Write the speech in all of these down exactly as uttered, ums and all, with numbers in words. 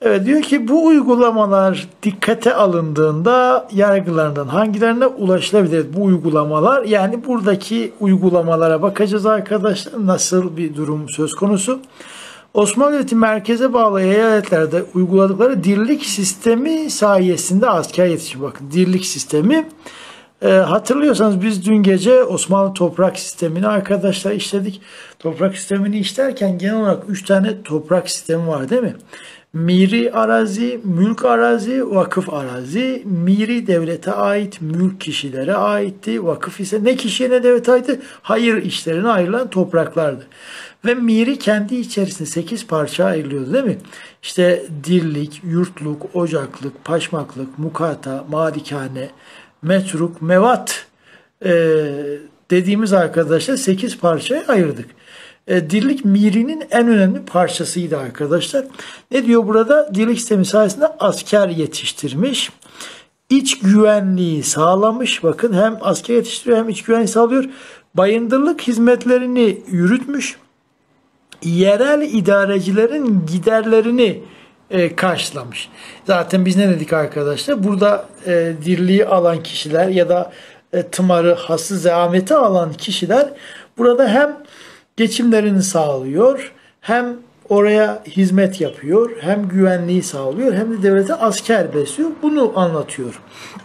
Evet, diyor ki bu uygulamalar dikkate alındığında yargılarından hangilerine ulaşılabilir bu uygulamalar? Yani buradaki uygulamalara bakacağız arkadaşlar. Nasıl bir durum söz konusu? Osmanlı Devleti merkeze bağlı eyaletlerde uyguladıkları dirlik sistemi sayesinde asker yetişimi. Bakın, dirlik sistemi. E, hatırlıyorsanız biz dün gece Osmanlı toprak sistemini arkadaşlar işledik. Toprak sistemini işlerken genel olarak üç tane toprak sistemi var değil mi? Miri arazi, mülk arazi, vakıf arazi. Miri devlete ait, mülk kişilere aitti. Vakıf ise ne kişiye ne devlete aitti? Hayır işlerine ayrılan topraklardı. Ve miri kendi içerisinde sekiz parça ayrılıyordu değil mi? İşte dirlik, yurtluk, ocaklık, paşmaklık, mukata, malikane, metruk, mevat e, dediğimiz arkadaşlar sekiz parçaya ayırdık. E, dirlik mirinin en önemli parçasıydı arkadaşlar. Ne diyor burada? Dirlik sistemi sayesinde asker yetiştirmiş. İç güvenliği sağlamış. Bakın, hem asker yetiştiriyor hem iç güvenliği sağlıyor. Bayındırlık hizmetlerini yürütmüş. Yerel idarecilerin giderlerini e, karşılamış. Zaten biz ne dedik arkadaşlar? Burada e, dirliği alan kişiler ya da e, tımarı, hası, zahmeti alan kişiler burada hem geçimlerini sağlıyor, hem oraya hizmet yapıyor, hem güvenliği sağlıyor, hem de devlete asker besliyor. Bunu anlatıyor.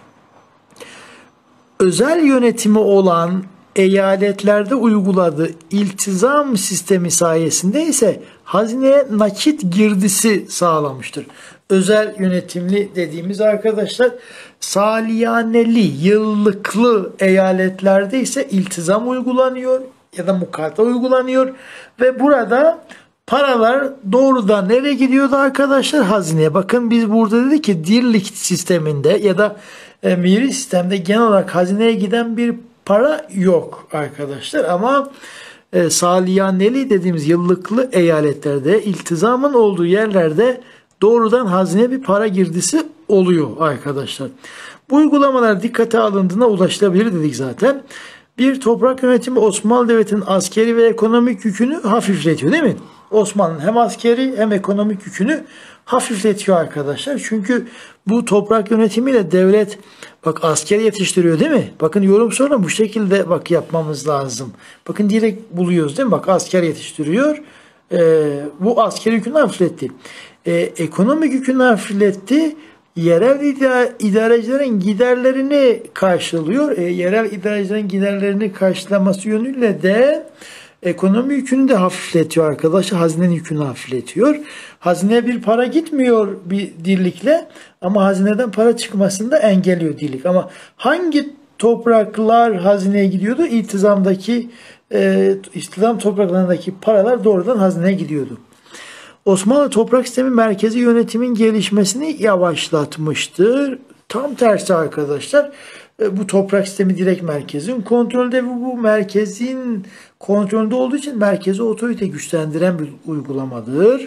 Özel yönetimi olan eyaletlerde uyguladığı iltizam sistemi sayesinde ise hazineye nakit girdisi sağlamıştır. Özel yönetimli dediğimiz arkadaşlar saliyaneli, yıllıklı eyaletlerde ise iltizam uygulanıyor ya da mukata uygulanıyor ve burada paralar doğrudan nereye gidiyordu arkadaşlar? Hazineye. Bakın, biz burada dedik ki dirlik sisteminde ya da e, miri sistemde genel olarak hazineye giden bir para yok arkadaşlar, ama e, saliyaneli dediğimiz yıllıklı eyaletlerde, iltizamın olduğu yerlerde doğrudan hazineye bir para girdisi oluyor arkadaşlar. Bu uygulamalar dikkate alındığında ulaşılabilir dedik zaten. Bir, toprak yönetimi Osmanlı Devleti'nin askeri ve ekonomik yükünü hafifletiyor değil mi? Osmanlı'nın hem askeri hem ekonomik yükünü hafifletiyor arkadaşlar. Çünkü bu toprak yönetimiyle devlet bak asker yetiştiriyor değil mi? Bakın, yorum sonra bu şekilde bak yapmamız lazım. Bakın, direkt buluyoruz değil mi? Bak, asker yetiştiriyor. Ee, bu askeri yükünü hafifletti. Ee, ekonomik yükünü hafifletti. Yerel idarecilerin giderlerini karşılıyor. E, yerel idarecilerin giderlerini karşılaması yönüyle de ekonomi yükünü de hafifletiyor arkadaşlar. Hazinenin yükünü hafifletiyor. Hazineye bir para gitmiyor bir dirlikle, ama hazineden para çıkmasını da engelliyor dirlik. Ama hangi topraklar hazineye gidiyordu? İltizamdaki, e, iltizam topraklarındaki paralar doğrudan hazineye gidiyordu. Osmanlı toprak sistemi merkezi yönetimin gelişmesini yavaşlatmıştır. Tam tersi arkadaşlar. Bu toprak sistemi direkt merkezin kontrolünde ve bu merkezin kontrolünde olduğu için merkezi otorite güçlendiren bir uygulamadır.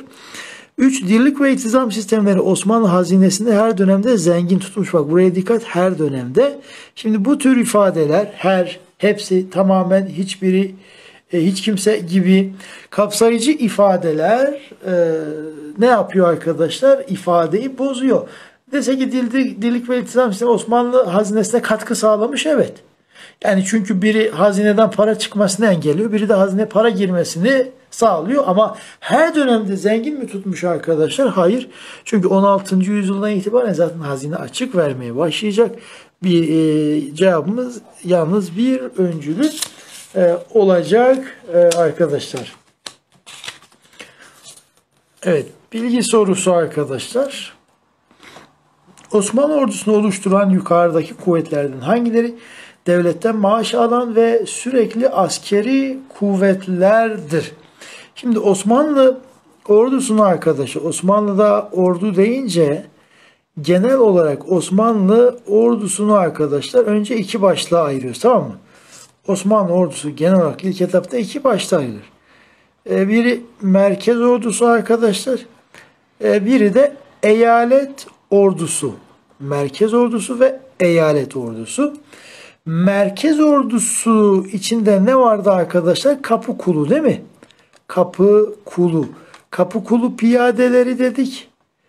üç. Dirlik ve iltizam sistemleri Osmanlı hazinesinde her dönemde zengin tutmuş. Bak, buraya dikkat, her dönemde. Şimdi bu tür ifadeler, her, hepsi, tamamen, hiçbiri, hiç kimse gibi kapsayıcı ifadeler e, ne yapıyor arkadaşlar? İfadeyi bozuyor. Dese ki dildik, dirlik ve iltizam sistemi Osmanlı hazinesine katkı sağlamış, evet. Yani çünkü biri hazineden para çıkmasını engelliyor, biri de hazineye para girmesini sağlıyor, ama her dönemde zengin mi tutmuş arkadaşlar? Hayır. Çünkü on altıncı yüzyıldan itibaren zaten hazine açık vermeye başlayacak. Bir e, cevabımız yalnız bir öncülük e, olacak e, arkadaşlar. Evet, bilgi sorusu arkadaşlar. Osmanlı ordusunu oluşturan yukarıdaki kuvvetlerden hangileri devletten maaş alan ve sürekli askeri kuvvetlerdir? Şimdi Osmanlı ordusunu arkadaşlar, Osmanlı'da ordu deyince genel olarak Osmanlı ordusunu arkadaşlar önce iki başlığa ayırıyoruz, tamam mı? Osmanlı ordusu genel olarak ilk etapta iki başta ayrılır. Biri merkez ordusu arkadaşlar, biri de eyalet ordusu. Merkez ordusu ve eyalet ordusu. Merkez ordusu içinde ne vardı arkadaşlar? Kapı kulu değil mi? Kapı kulu. Kapı kulu piyadeleri dedik.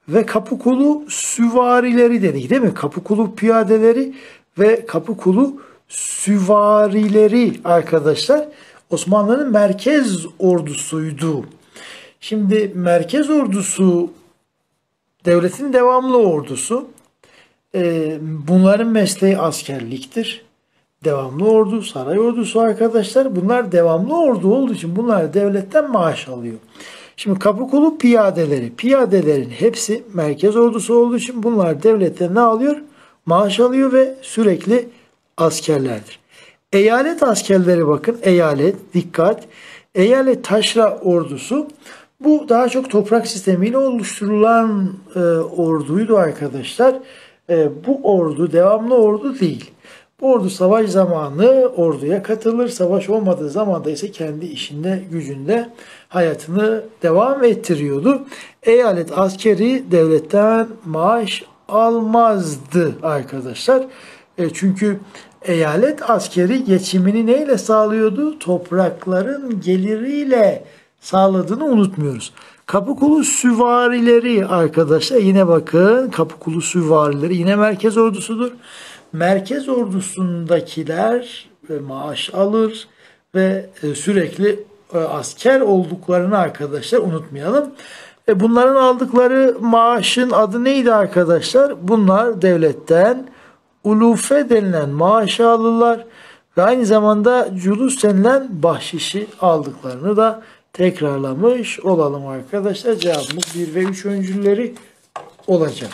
ve Kapıkulu süvarileri dedik değil mi? Kapıkulu piyadeleri ve Kapıkulu süvarileri arkadaşlar Osmanlı'nın merkez ordusuydu. Şimdi merkez ordusu devletin devamlı ordusu. Ee, bunların mesleği askerliktir. Devamlı ordu, saray ordusu arkadaşlar. Bunlar devamlı ordu olduğu için bunlar devletten maaş alıyor. Şimdi Kapıkulu piyadeleri. Piyadelerin hepsi merkez ordusu olduğu için bunlar devletten ne alıyor? Maaş alıyor ve sürekli askerlerdir. Eyalet askerleri bakın. Eyalet, dikkat. Eyalet taşra ordusu. Bu daha çok toprak sistemiyle oluşturulan e, orduydu arkadaşlar. E, bu ordu devamlı ordu değil. Bu ordu savaş zamanı orduya katılır. Savaş olmadığı zaman da ise kendi işinde, gücünde hayatını devam ettiriyordu. Eyalet askeri devletten maaş almazdı arkadaşlar. E, çünkü eyalet askeri geçimini neyle sağlıyordu? Toprakların geliriyle sağladığını unutmuyoruz. Kapıkulu süvarileri arkadaşlar yine bakın Kapıkulu süvarileri yine merkez ordusudur. Merkez ordusundakiler maaş alır ve sürekli asker olduklarını arkadaşlar unutmayalım. Bunların aldıkları maaşın adı neydi arkadaşlar? Bunlar devletten ulufe denilen maaşı alırlar ve aynı zamanda culus denilen bahşişi aldıklarını da tekrarlamış olalım arkadaşlar. Cevabımız bir ve üç öncülleri olacak.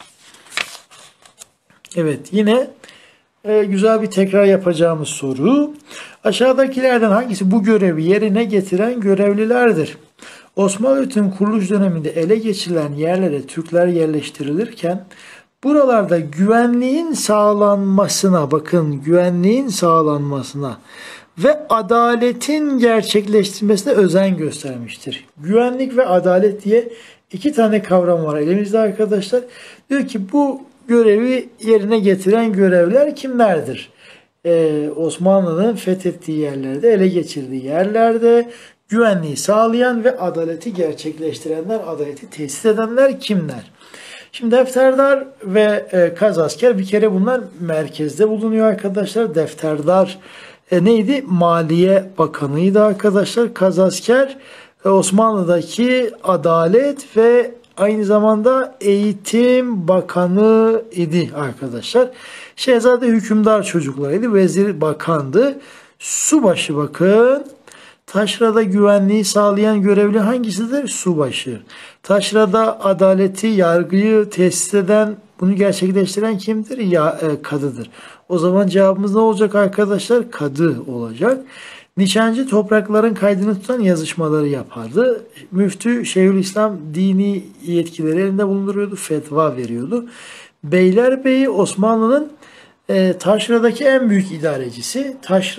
Evet yine e, güzel bir tekrar yapacağımız soru. Aşağıdakilerden hangisi bu görevi yerine getiren görevlilerdir? Osmanlı Devleti'nin kuruluş döneminde ele geçirilen yerlere Türkler yerleştirilirken buralarda güvenliğin sağlanmasına bakın güvenliğin sağlanmasına ve adaletin gerçekleştirilmesine özen göstermiştir. Güvenlik ve adalet diye iki tane kavram var elimizde arkadaşlar. Diyor ki bu görevi yerine getiren görevler kimlerdir? Ee, Osmanlı'nın fethettiği yerlerde, ele geçirdiği yerlerde güvenliği sağlayan ve adaleti gerçekleştirenler, adaleti tesis edenler kimler? Şimdi defterdar ve e, kazasker bir kere bunlar merkezde bulunuyor arkadaşlar. Defterdar e, neydi? Maliye Bakanı'ydı arkadaşlar. Kazasker e, Osmanlı'daki adalet ve aynı zamanda Eğitim Bakanı idi arkadaşlar. Şehzade hükümdar çocuklarıydı. Vezir bakandı. Subaşı bakın. Taşrada güvenliği sağlayan görevli hangisidir? Subaşı. Taşrada adaleti, yargıyı tesis eden, bunu gerçekleştiren kimdir? Ya, e, kadıdır. O zaman cevabımız ne olacak arkadaşlar? Kadı olacak. Nişancı toprakların kaydını tutan yazışmaları yapardı. Müftü Şeyhülislam dini yetkileri elinde bulunduruyordu. Fetva veriyordu. Beylerbeyi Osmanlı'nın e, Taşra'daki en büyük idarecisi.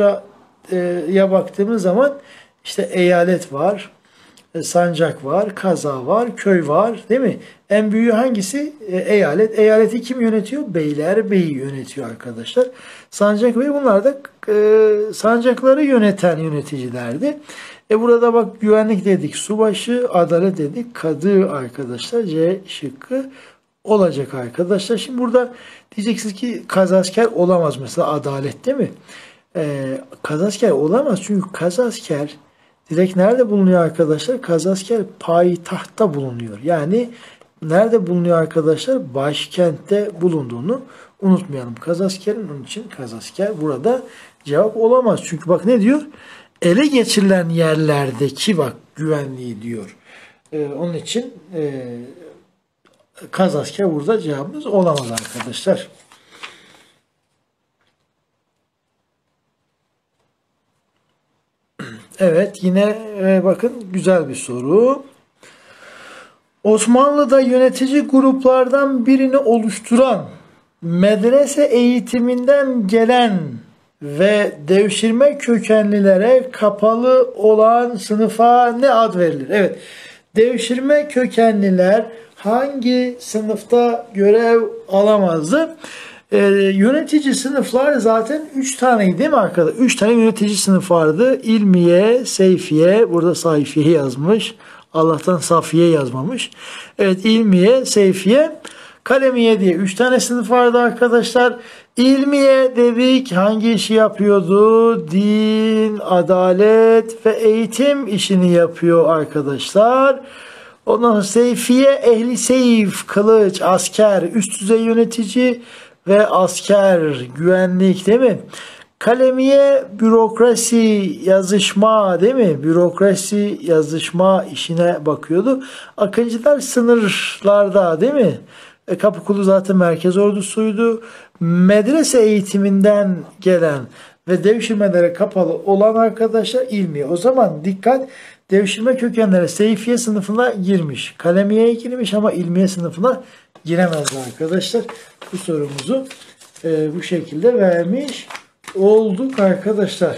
Taşra'ya baktığımız zaman işte eyalet var, e, sancak var, kaza var, köy var değil mi? En büyüğü hangisi? E, eyalet. Eyaleti kim yönetiyor? Beylerbeyi yönetiyor arkadaşlar. Sancak Bey bunlar da e, sancakları yöneten yöneticilerdi. E burada bak güvenlik dedik, subaşı, adalet dedik, kadı arkadaşlar. C şıkkı olacak arkadaşlar. Şimdi burada diyeceksiniz ki kazasker olamaz mesela adalet değil mi? Ee, kazasker olamaz çünkü kazasker direkt nerede bulunuyor arkadaşlar? Kazasker payitahtta bulunuyor. Yani nerede bulunuyor arkadaşlar? Başkentte bulunduğunu unutmayalım. Kazaskerin onun için kazasker burada cevap olamaz. Çünkü bak ne diyor? Ele geçirilen yerlerdeki bak güvenliği diyor. Ee, onun için e, kazasker burada cevabımız olamaz arkadaşlar. Evet yine e, bakın güzel bir soru. Osmanlı'da yönetici gruplardan birini oluşturan medrese eğitiminden gelen ve devşirme kökenlilere kapalı olan sınıfa ne ad verilir? Evet, devşirme kökenliler hangi sınıfta görev alamazdı? Ee, yönetici sınıflar zaten üç taneydi değil mi arkadaşlar? üç tane yönetici sınıf vardı. İlmiye, Seyfiye, burada Sayfiye yazmış. Allah'tan Safiye yazmamış. Evet, İlmiye, Seyfiye, Kalemiye diye üç tane sınıf vardı arkadaşlar. İlmiye dedik hangi işi yapıyordu? Din, adalet ve eğitim işini yapıyor arkadaşlar. Ondan sonra Seyfiye, ehli seyf, kılıç, asker, üst düzey yönetici ve asker, güvenlik değil mi? Kalemiye, bürokrasi, yazışma değil mi? Bürokrasi, yazışma işine bakıyordu. Akıncılar sınırlarda değil mi? E, Kapıkulu zaten merkez ordusuydu. Medrese eğitiminden gelen ve devşirmelere kapalı olan arkadaşlar ilmi. O zaman dikkat, devşirme kökenleri Seyfiye sınıfına girmiş. Kalemiye'ye girmiş ama ilmiye sınıfına giremezdi arkadaşlar. Bu sorumuzu e, bu şekilde vermiş olduk arkadaşlar.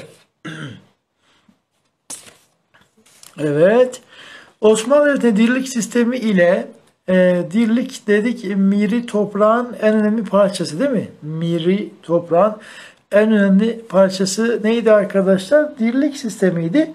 Evet. Osmanlı Devleti'nin dirlik sistemi ile e, dirlik dedik miri toprağın en önemli parçası değil mi? Miri toprağın en önemli parçası neydi arkadaşlar? Dirlik sistemiydi.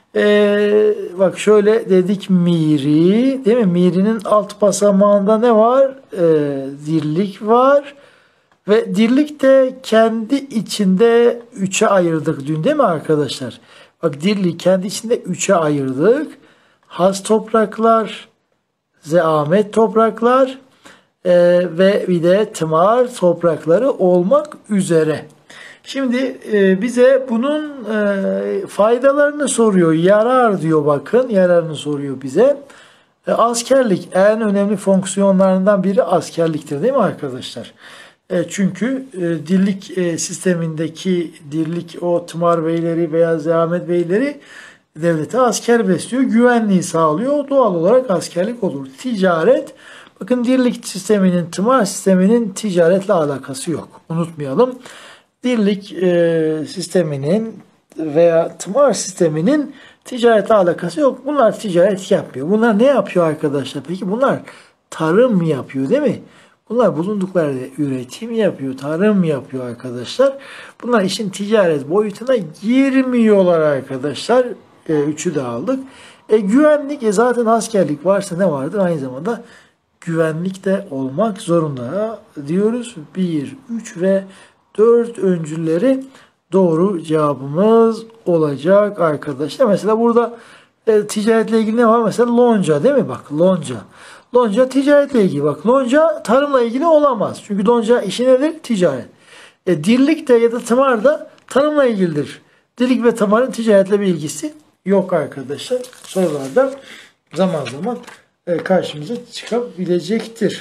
E, bak şöyle dedik miri değil mi? Mirinin alt basamağında ne var? E, dirlik var. Ve dirlik de kendi içinde üçe ayırdık dün değil mi arkadaşlar? Bak dirliği kendi içinde üçe ayırdık. Has topraklar, zeamet topraklar e, ve bir de tımar toprakları olmak üzere. Şimdi e, bize bunun e, faydalarını soruyor. Yarar diyor bakın. Yararını soruyor bize. E, askerlik en önemli fonksiyonlarından biri askerliktir değil mi arkadaşlar? E, çünkü e, dirlik e, sistemindeki dirlik o tımar beyleri veya zeamet beyleri devlete asker besliyor. Güvenliği sağlıyor. Doğal olarak askerlik olur. Ticaret. Bakın dirlik sisteminin tımar sisteminin ticaretle alakası yok. Unutmayalım. Dirlik e, sisteminin veya tımar sisteminin ticaretle alakası yok. Bunlar ticaret yapmıyor. Bunlar ne yapıyor arkadaşlar? Peki bunlar tarım yapıyor değil mi? Bunlar bulundukları üretim yapıyor, tarım yapıyor arkadaşlar. Bunlar işin ticaret boyutuna girmiyorlar arkadaşlar. E, üçü de aldık. E, güvenlik, e, zaten askerlik varsa ne vardır? Aynı zamanda güvenlik de olmak zorunda diyoruz. bir, üç ve dört öncülleri doğru cevabımız olacak arkadaşlar. Mesela burada e, ticaretle ilgili ne var? Mesela lonca değil mi? Bak lonca. Lonca ticaretle ilgili. Bak lonca tarımla ilgili olamaz. Çünkü lonca işi nedir? Ticaret. E, dirlik de ya da tımar da tarımla ilgilidir. Dirlik ve tımarın ticaretle bir ilgisi yok arkadaşlar. Sorularda zaman zaman e, karşımıza çıkabilecektir.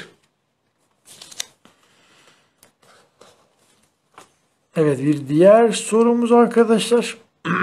Evet, bir diğer sorumuz arkadaşlar.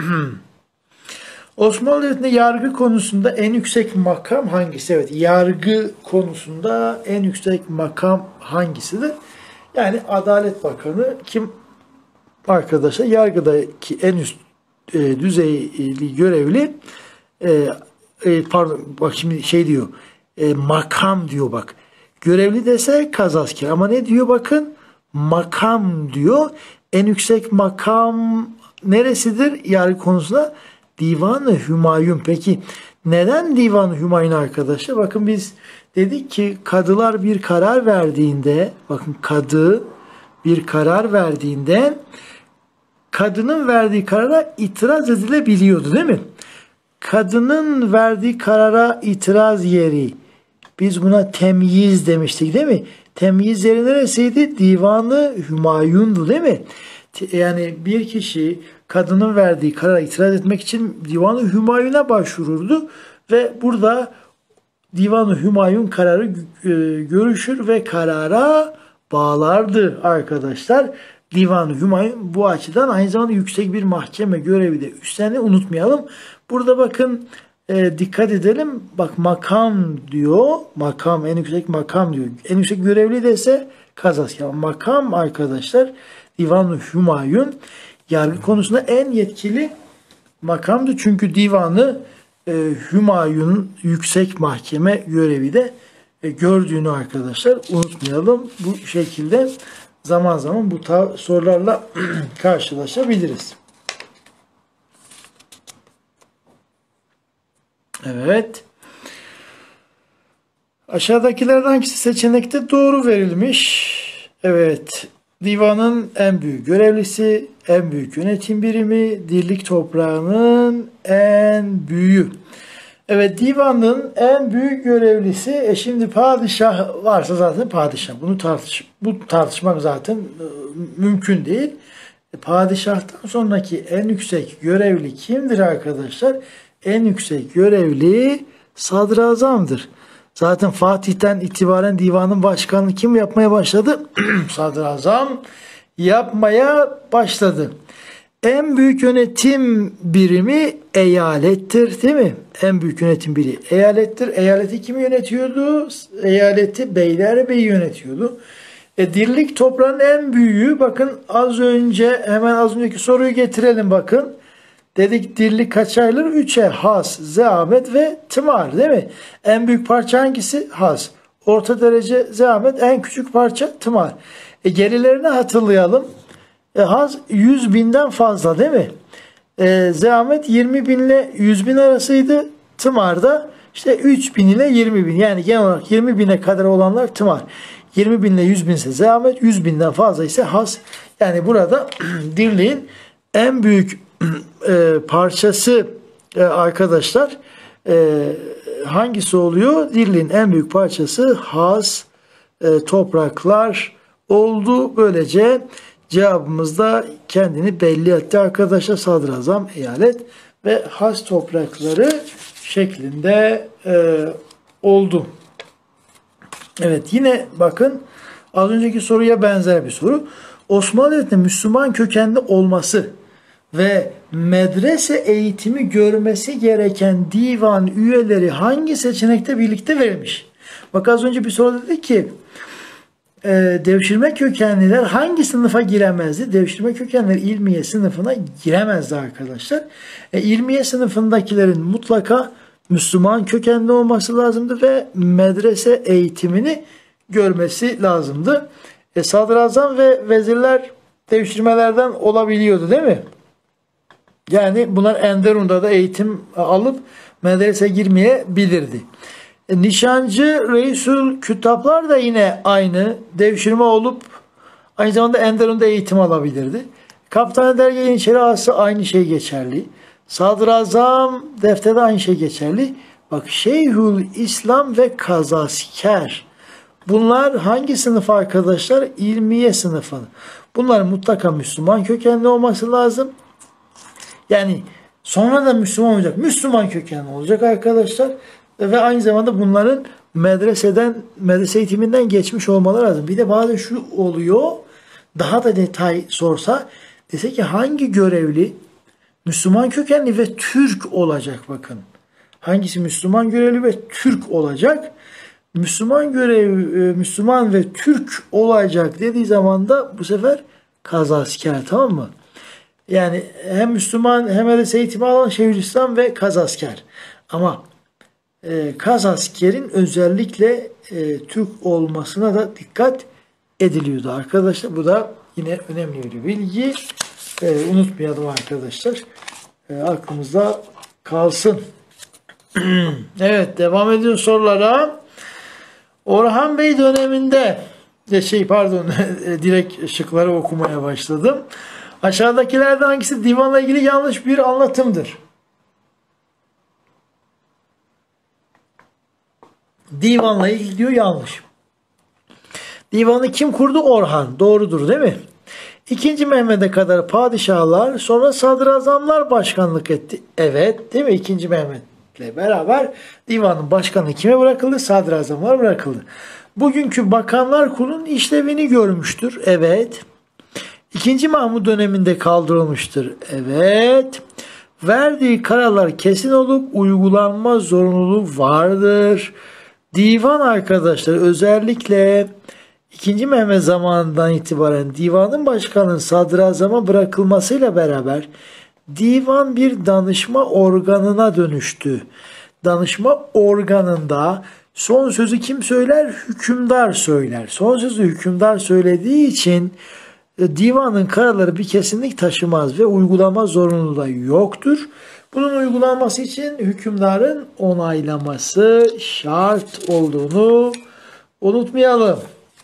Osmanlı Devleti'nde yargı konusunda en yüksek makam hangisi? Evet, yargı konusunda en yüksek makam hangisidir? Yani Adalet Bakanı kim arkadaşlar? Yargıdaki en üst e, düzeyli görevli e, e, pardon bak şimdi şey diyor e, makam diyor bak. Görevli dese kazasker ama ne diyor bakın? Makam diyor. En yüksek makam neresidir yargı konusunda? Divan-ı Hümayun. Peki neden Divan-ı Hümayun arkadaşlar? Bakın biz dedik ki kadılar bir karar verdiğinde, bakın kadı bir karar verdiğinde kadının verdiği karara itiraz edilebiliyordu değil mi? Kadının verdiği karara itiraz yeri, biz buna temyiz demiştik değil mi? Temyiz yeri neresiydi? Divan-ı Hümayun'du değil mi? Yani bir kişi kadının verdiği karara itiraz etmek için Divan-ı Hümayun'a başvururdu ve burada Divan-ı Hümayun kararı görüşür ve karara bağlardı arkadaşlar. Divan-ı Hümayun bu açıdan aynı zamanda yüksek bir mahkeme görevi de üstlerini unutmayalım. Burada bakın e, dikkat edelim. Bak makam diyor. Makam en yüksek makam diyor. En yüksek görevli de ise kazasker. Makam arkadaşlar Divan-ı Hümayun yargı konusunda en yetkili makamdı. Çünkü Divan-ı e, Hümayun'un yüksek mahkeme görevi de e, gördüğünü arkadaşlar unutmayalım. Bu şekilde zaman zaman bu sorularla karşılaşabiliriz. Evet. Aşağıdakilerden hangisi seçenekte doğru verilmiş? Evet. Divanın en büyük görevlisi, en büyük yönetim birimi, dirlik toprağının en büyüğü. Evet, divanın en büyük görevlisi, e şimdi padişah varsa zaten padişah. Bunu tartış bu tartışmak zaten e, mümkün değil. E, padişahtan sonraki en yüksek görevli kimdir arkadaşlar? En yüksek görevli sadrazamdır. Zaten Fatih'ten itibaren divanın başkanlığı kim yapmaya başladı? Sadrazam yapmaya başladı. En büyük yönetim birimi eyalettir, değil mi? En büyük yönetim birimi eyalettir. Eyaleti kim yönetiyordu? Eyaleti Beylerbeyi yönetiyordu. E, dirlik toprağın en büyüğü, bakın az önce, hemen az önceki soruyu getirelim bakın. Dedik dirlik kaç ayrılır? Üçe: has, zeamet ve tımar, değil mi? En büyük parça hangisi? Has. Orta derece zeamet, en küçük parça tımar. E, gerilerini hatırlayalım. E, has yüz binden fazla, değil mi? E, zeamet yirmi bin ile yüz bin arasıydı. Tımar da işte üç bin ile yirmi bin. Yani genel olarak yirmi bine kadar olanlar tımar. yirmi bin ile yüz bin ise zeamet, yüz binden fazla ise has. Yani burada dirliğin en büyük e, parçası e, arkadaşlar e, hangisi oluyor? Dirliğin en büyük parçası has e, topraklar oldu. Böylece cevabımız da kendini belli etti arkadaşlar. Sadrazam, eyalet ve has toprakları şeklinde e, oldu. Evet, yine bakın az önceki soruya benzer bir soru. Osmanlı Devleti'nin Müslüman kökenli olması ve medrese eğitimi görmesi gereken divan üyeleri hangi seçenekte birlikte verilmiş? Bak az önce bir soru dedi ki e, devşirme kökenliler hangi sınıfa giremezdi? Devşirme kökenliler ilmiye sınıfına giremezdi arkadaşlar. E, ilmiye sınıfındakilerin mutlaka Müslüman kökenli olması lazımdı ve medrese eğitimini görmesi lazımdı. E, sadrazam ve vezirler devşirmelerden olabiliyordu, değil mi? Yani bunlar Enderun'da da eğitim alıp medrese girmeyebilirdi. E, nişancı, reisül kütaplar da yine aynı devşirme olup aynı zamanda Enderun'da eğitim alabilirdi. Kaptan dergi yeniçeri ağası aynı şey geçerli. Sadrazam defterde aynı şey geçerli. Bak, Şeyhül İslam ve Kazasker. Bunlar hangi sınıf arkadaşlar? İlmiye sınıfı. Bunlar mutlaka Müslüman kökenli olması lazım. Yani sonra da Müslüman olacak. Müslüman kökenli olacak arkadaşlar. Ve aynı zamanda bunların medreseden, medrese eğitiminden geçmiş olmaları lazım. Bir de bazen şu oluyor. Daha da detay sorsa dese ki hangi görevli Müslüman kökenli ve Türk olacak, bakın. Hangisi Müslüman görevli ve Türk olacak? Müslüman görev, Müslüman ve Türk olacak dediği zaman da bu sefer kazasker, tamam mı? Yani hem Müslüman hem medrese eğitimi alan Şeyhülislam ve kazasker. Ama e, kazaskerin özellikle e, Türk olmasına da dikkat ediliyordu arkadaşlar. Bu da yine önemli bir bilgi. E, unutmayalım arkadaşlar. E, aklımızda kalsın. Evet, devam ediyoruz sorulara. Orhan Bey döneminde de şey pardon direkt şıkları okumaya başladım. Aşağıdakilerden hangisi divanla ilgili yanlış bir anlatımdır? Divanla ilgili diyor, yanlış. Divanı kim kurdu? Orhan. Doğrudur, değil mi? İkinci Mehmet'e kadar padişahlar, sonra sadrazamlar başkanlık etti. Evet, değil mi? İkinci Mehmet'le beraber divanın başkanlığı kime bırakıldı? Sadrazamlar bırakıldı. Bugünkü Bakanlar Kurulu'nun işlevini görmüştür. Evet. İkinci Mahmut döneminde kaldırılmıştır. Evet. Verdiği kararlar kesin olup uygulanma zorunluluğu vardır. Divan arkadaşlar özellikle İkinci Mehmet zamanından itibaren divanın başkanının sadrazama bırakılmasıyla beraber divan bir danışma organına dönüştü. Danışma organında son sözü kim söyler? Hükümdar söyler. Son sözü hükümdar söylediği için divanın kararları bir kesinlik taşımaz ve uygulama zorunluluğu da yoktur. Bunun uygulanması için hükümdarın onaylaması şart olduğunu unutmayalım.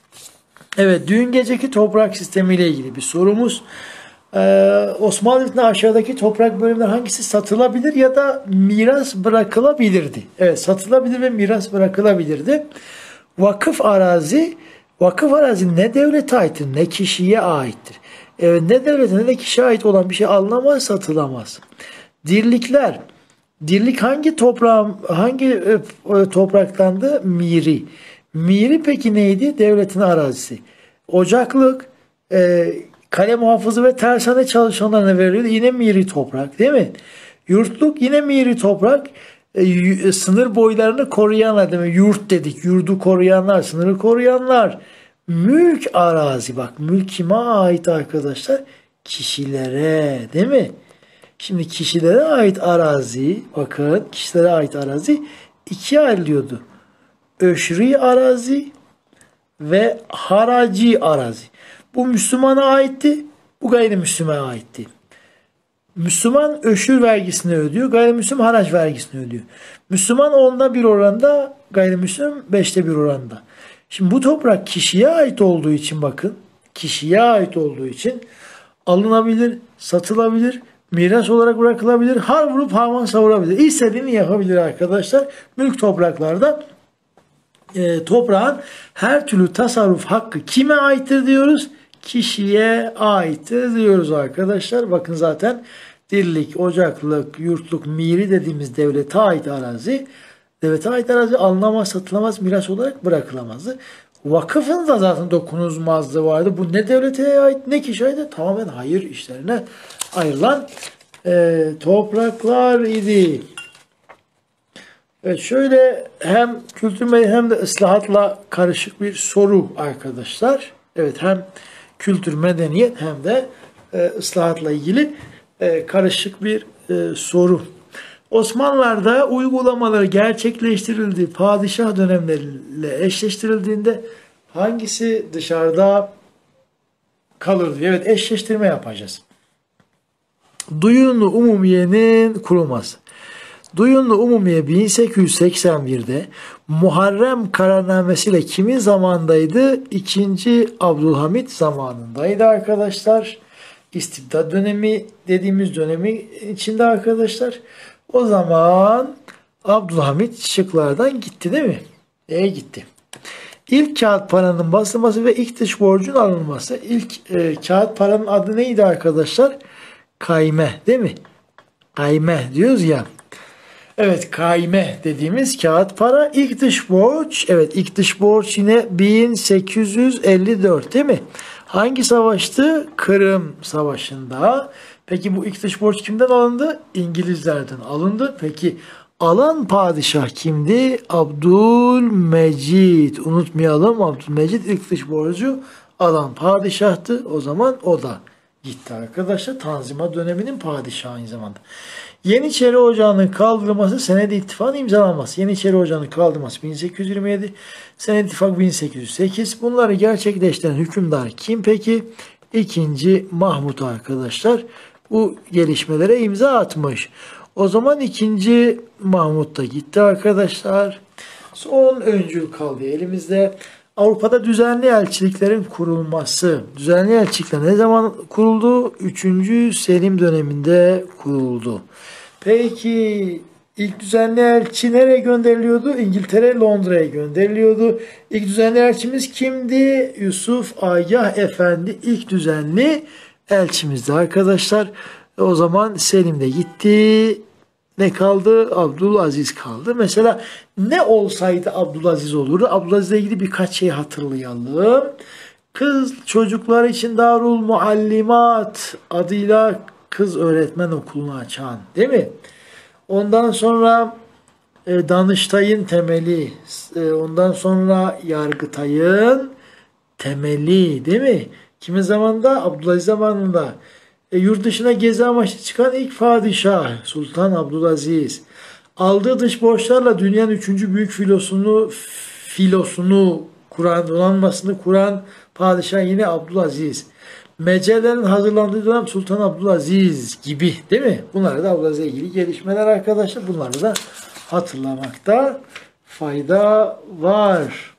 Evet, dün geceki toprak sistemi ile ilgili bir sorumuz. Ee, Osmanlı Devleti'nde aşağıdaki toprak bölümler hangisi satılabilir ya da miras bırakılabilirdi? Evet, satılabilir ve miras bırakılabilirdi. Vakıf arazi, vakıf arazi ne devlete aittir ne kişiye aittir. Evet, ne devlete ne de kişiye ait olan bir şey alınamaz, satılamaz. Dirlikler, dirlik hangi toprağın hangi e, topraktandı? Miri. Miri peki neydi? Devletin arazisi. Ocaklık, e, kale muhafızı ve tersane çalışanlarına veriliyordu. Yine miri toprak, değil mi? Yurtluk yine miri toprak. E, sınır boylarını koruyanlar, değil mi? Yurt dedik. Yurdu koruyanlar, sınırı koruyanlar. Mülk arazi. Bak, mülk kime ait arkadaşlar? Kişilere, değil mi? Şimdi kişilere ait arazi, bakın kişilere ait arazi ikiye ayrılıyordu. Öşri arazi ve haraci arazi. Bu Müslümana aitti, bu gayrimüslime aitti. Müslüman öşür vergisini ödüyor, gayrimüslim haraç vergisini ödüyor. Müslüman onda bir oranda, gayrimüslim beşte bir oranda. Şimdi bu toprak kişiye ait olduğu için, bakın kişiye ait olduğu için alınabilir, satılabilir, miras olarak bırakılabilir, har vurup harman savurabilir. İstediğini yapabilir arkadaşlar. Mülk topraklarda e, toprağın her türlü tasarruf hakkı kime aittir diyoruz? Kişiye aittir diyoruz arkadaşlar. Bakın zaten dirlik, ocaklık, yurtluk, miri dediğimiz devlete ait arazi, devlete ait arazi alınamaz, satılamaz, miras olarak bırakılamazdı. Vakıfın da zaten dokunulmazlığı vardı. Bu ne devlete ait ne kişiye ait, tamamen hayır işlerine ayrılan e, topraklar idi. Evet, şöyle hem kültür hem de ıslahatla karışık bir soru arkadaşlar. Evet, hem kültür, medeniyet hem de e, ıslahatla ilgili e, karışık bir e, soru. Osmanlılar'da uygulamaları gerçekleştirildiği padişah dönemleriyle eşleştirildiğinde hangisi dışarıda kalırdı? Evet, eşleştirme yapacağız. Duyunlu Umumiye'nin kurulması. Duyunlu Umumiye bin sekiz yüz seksen birde Muharrem kararnamesiyle kimin zamandaydı? İkinci Abdülhamit zamanındaydı arkadaşlar. İstibdat dönemi dediğimiz dönemi içinde arkadaşlar. O zaman Abdülhamit şıklardan gitti, değil mi? E gitti. İlk kağıt paranın basılması ve ilk dış borcun alınması. İlk e, kağıt paranın adı neydi arkadaşlar? Kayme, değil mi? Kayme diyoruz ya. Evet, kayme dediğimiz kağıt para. İlk dış borç, evet ilk dış borç yine bin sekiz yüz elli dört, değil mi? Hangi savaştı? Kırım Savaşı'nda. Peki bu ilk dış borç kimden alındı? İngilizlerden alındı. Peki alan padişah kimdi? Abdülmecid. Unutmayalım, Abdülmecid ilk dış borcu alan padişahtı. O zaman o da gitti arkadaşlar. Tanzimat döneminin padişahı aynı zamanda. Yeniçeri Ocağı'nın kaldırılması, Senedi İttifakı'nın imzalanması. Yeniçeri Ocağı'nın kaldırılması bin sekiz yüz yirmi yedi, Senedi İttifakı bin sekiz yüz sekiz. Bunları gerçekleştiren hükümdar kim peki? İkinci Mahmut arkadaşlar. Bu gelişmelere imza atmış. O zaman ikinci Mahmut da gitti arkadaşlar. Son öncül kaldı elimizde. Avrupa'da düzenli elçiliklerin kurulması. Düzenli elçilikler ne zaman kuruldu? üçüncü Selim döneminde kuruldu. Peki ilk düzenli elçi nereye gönderiliyordu? İngiltere, Londra'ya gönderiliyordu. İlk düzenli elçimiz kimdi? Yusuf Agah Efendi ilk düzenli elçimizdi arkadaşlar. O zaman Selim de gitti. Ne kaldı? Abdülaziz kaldı. Mesela ne olsaydı Abdülaziz olurdu? Abdülaziz'le ilgili birkaç şey hatırlayalım. Kız çocuklar için Darul Muallimat adıyla kız öğretmen okulunu açan, değil mi? Ondan sonra e, Danıştay'ın temeli, e, ondan sonra Yargıtay'ın temeli, değil mi? Kimin zamanında? Abdülaziz zamanında. E, yurt dışına gezi amaçlı çıkan ilk padişah Sultan Abdülaziz. Aldığı dış borçlarla dünyanın üçüncü büyük filosunu filosunu kuran, donanmasını kuran padişah yine Abdülaziz. Mecellelerin hazırlandığı dönem Sultan Abdülaziz gibi, değil mi? Bunlar da Abdülaziz'le ilgili gelişmeler arkadaşlar. Bunları da hatırlamakta fayda var.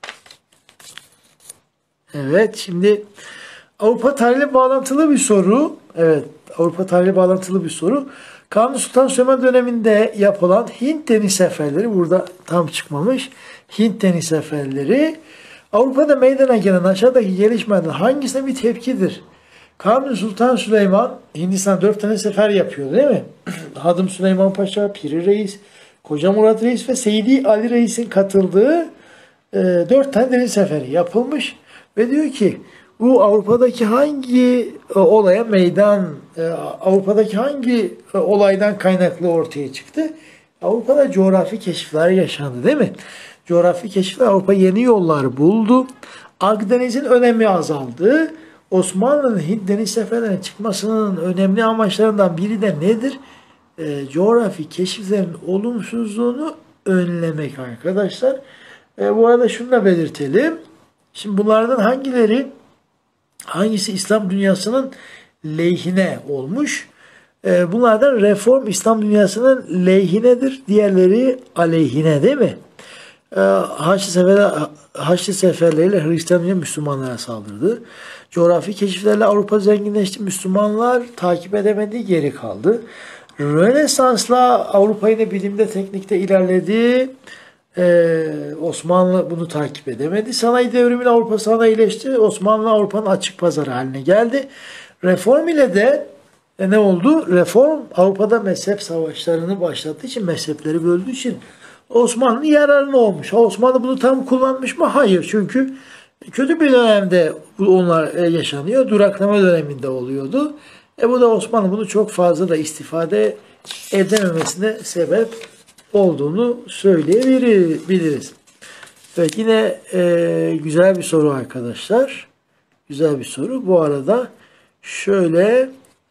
Evet, şimdi Avrupa tarihiyle bağlantılı bir soru. Evet, Avrupa tarihiyle bağlantılı bir soru. Kanuni Sultan Süleyman döneminde yapılan Hint deniz seferleri, burada tam çıkmamış. Hint deniz seferleri Avrupa'da meydana gelen aşağıdaki gelişmelerden hangisine bir tepkidir? Kanuni Sultan Süleyman Hindistan dört tane sefer yapıyor, değil mi? Hadım Süleyman Paşa, Piri Reis, Koca Murat Reis ve Seydi Ali Reis'in katıldığı e, dört tane deniz seferi yapılmış. Ve diyor ki bu Avrupa'daki hangi e, olaya meydan, e, Avrupa'daki hangi e, olaydan kaynaklı ortaya çıktı? Avrupa'da coğrafi keşifler yaşandı, değil mi? Coğrafi keşifler, Avrupa yeni yollar buldu. Akdeniz'in önemi azaldı. Osmanlı'nın Hint deniz seferlerine çıkmasının önemli amaçlarından biri de nedir? E, coğrafi keşiflerin olumsuzluğunu önlemek arkadaşlar. E, bu arada şunu da belirtelim. Şimdi bunlardan hangileri, hangisi İslam dünyasının lehine olmuş? E, bunlardan reform İslam dünyasının lehinedir. Diğerleri aleyhine, değil mi? E, Haçlı, seferler, Haçlı seferleriyle Hristiyan dünya Müslümanlara saldırdı. Coğrafi keşiflerle Avrupa zenginleşti. Müslümanlar takip edemedi, geri kaldı. Rönesans'la Avrupa yine bilimde, teknikte ilerledi. Ee, Osmanlı bunu takip edemedi. Sanayi devrimiyle Avrupa sanayileşti. Osmanlı Avrupa'nın açık pazarı haline geldi. Reform ile de e, ne oldu? Reform Avrupa'da mezhep savaşlarını başlattığı için, mezhepleri böldüğü için Osmanlı'nın yararına olmuş. Osmanlı bunu tam kullanmış mı? Hayır. Çünkü kötü bir dönemde onlar yaşanıyor. Duraklama döneminde oluyordu. E bu da Osmanlı bunu çok fazla da istifade edememesine sebep olduğunu söyleyebiliriz. Evet, yine e, güzel bir soru arkadaşlar. Güzel bir soru. Bu arada şöyle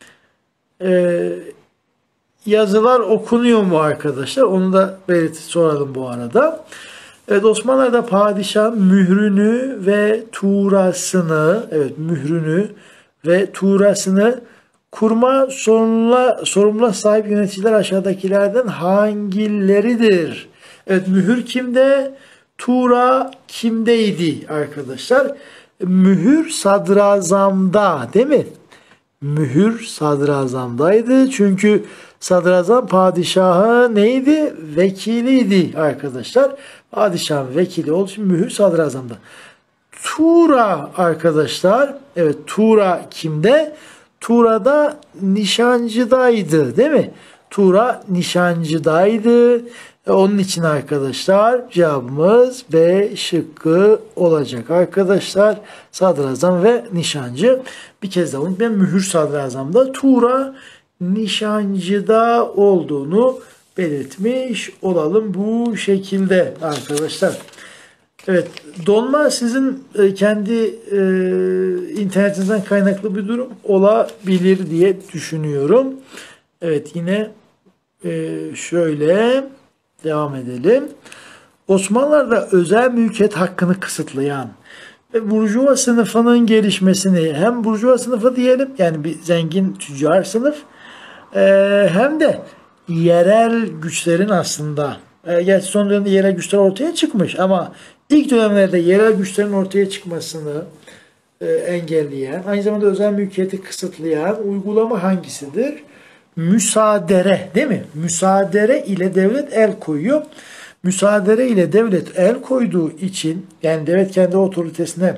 e, yazılar okunuyor mu arkadaşlar? Onu da belirt soralım bu arada. Evet, Osmanlılar'da padişah mührünü ve tuğrasını, evet mührünü ve tuğrasını kurma sorumluluğa, sorumluluğa sahip yöneticiler aşağıdakilerden hangileridir? Evet, mühür kimde? Tuğra kimdeydi arkadaşlar? Mühür sadrazamda, değil mi? Mühür sadrazamdaydı. Çünkü sadrazam padişahı neydi? Vekiliydi arkadaşlar. Padişahın vekili olduğu için mühür sadrazamda. Tuğra arkadaşlar. Evet, Tuğra kimde? Tuğra'da nişancıdaydı, değil mi? Tuğra nişancıdaydı. E, onun için arkadaşlar cevabımız B şıkkı olacak arkadaşlar. Sadrazam ve nişancı. Bir kez daha unutmayın, mühür sadrazamda, Tuğra nişancıda olduğunu belirtmiş olalım bu şekilde arkadaşlar. Evet, donma sizin e, kendi e, internetinizden kaynaklı bir durum olabilir diye düşünüyorum. Evet, yine e, şöyle devam edelim. Osmanlılar'da özel mülkiyet hakkını kısıtlayan ve burjuva sınıfının gelişmesini, hem burjuva sınıfı diyelim, yani bir zengin tüccar sınıf, e, hem de yerel güçlerin aslında, e, gerçi son dönemde yerel güçler ortaya çıkmış ama İlk dönemlerde yerel güçlerin ortaya çıkmasını e, engelleyen, aynı zamanda özel mülkiyeti kısıtlayan uygulama hangisidir? Müsaadere, değil mi? Müsaadere ile devlet el koyuyor. Müsaadere ile devlet el koyduğu için, yani devlet kendi otoritesine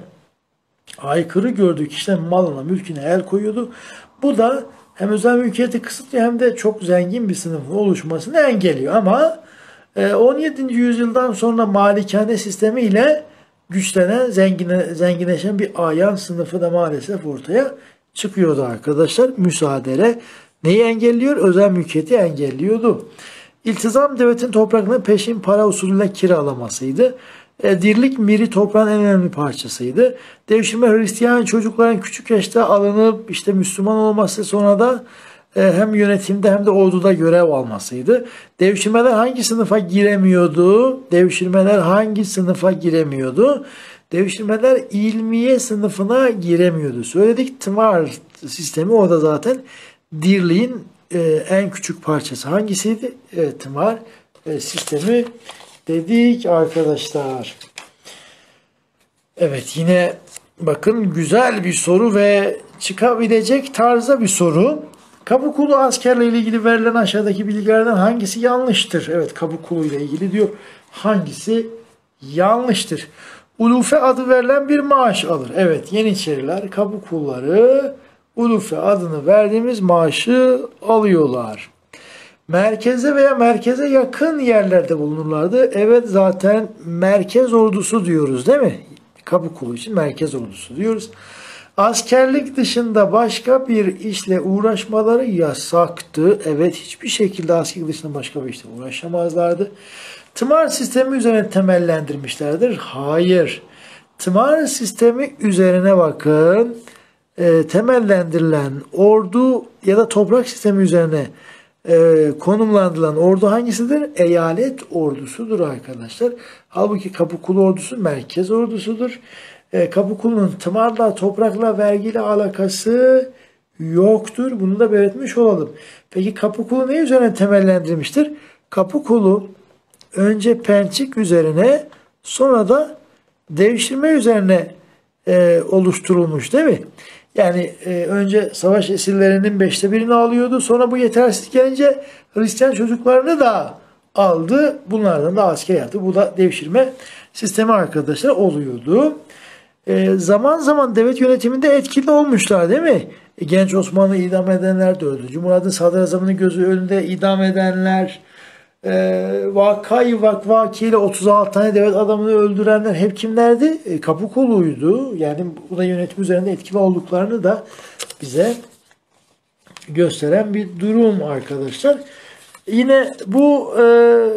aykırı gördüğü kişilerin malına, mülküne el koyuyordu. Bu da hem özel mülkiyeti kısıtlıyor hem de çok zengin bir sınıfın oluşmasını engelliyor. Ama on yedinci yüzyıldan sonra malikane sistemi ile güçlenen, zengine, zenginleşen bir ayan sınıfı da maalesef ortaya çıkıyordu arkadaşlar. Müsaadere neyi engelliyor? Özel mülkiyeti engelliyordu. İltizam devletin topraklarını peşin para usulüyle kiralamasıydı. E, dirlik miri toprağın en önemli parçasıydı. Devşirme Hristiyan çocukların küçük yaşta alınıp işte Müslüman olması, sonra da hem yönetimde hem de orduda görev almasıydı. Devşirmeler hangi sınıfa giremiyordu? Devşirmeler hangi sınıfa giremiyordu? devşirmeler ilmiye sınıfına giremiyordu. Söyledik, tımar sistemi, o da zaten dirliğin e, en küçük parçası. Hangisiydi? Evet, tımar e, sistemi dedik arkadaşlar. Evet, yine bakın güzel bir soru ve çıkabilecek tarzda bir soru. Kapı askerle ilgili verilen aşağıdaki bilgilerden hangisi yanlıştır? Evet, kapı ile ilgili diyor. Hangisi yanlıştır? Ulufe adı verilen bir maaş alır. Evet, Yeniçeriler, kapı kulları Ulufe adını verdiğimiz maaşı alıyorlar. Merkeze veya merkeze yakın yerlerde bulunurlardı. Evet, zaten merkez ordusu diyoruz değil mi? Kapı kulu için merkez ordusu diyoruz. Askerlik dışında başka bir işle uğraşmaları yasaktı. Evet, hiçbir şekilde askerlik dışında başka bir işle uğraşamazlardı. Tımar sistemi üzerine temellendirmişlerdir. Hayır. Tımar sistemi üzerine bakın. E, temellendirilen ordu ya da toprak sistemi üzerine e, konumlandırılan ordu hangisidir? Eyalet ordusudur arkadaşlar. Halbuki Kapıkulu ordusu merkez ordusudur. E, Kapıkulu'nun tımarla, toprakla, vergiyle alakası yoktur. Bunu da belirtmiş olalım. Peki Kapıkulu ne üzerine temellendirmiştir? Kapıkulu önce Pençik üzerine, sonra da devşirme üzerine e, oluşturulmuş değil mi? Yani e, önce savaş esirlerinin beşte birini alıyordu. Sonra bu yetersiz gelince Hristiyan çocuklarını da aldı. Bunlardan da asker yaptı. Bu da devşirme sistemi arkadaşlar oluyordu. E, zaman zaman devlet yönetiminde etkili olmuşlar değil mi? E, genç Osmanlı idam edenler, dördüncü Murad'ın sadrazamının gözü önünde idam edenler, e, vakayı vakvaki ile otuz altı tane devlet adamını öldürenler hep kimlerdi? E, Kapıkulu'ydu. Yani bu da yönetim üzerinde etkili olduklarını da bize gösteren bir durum arkadaşlar. Yine bu e,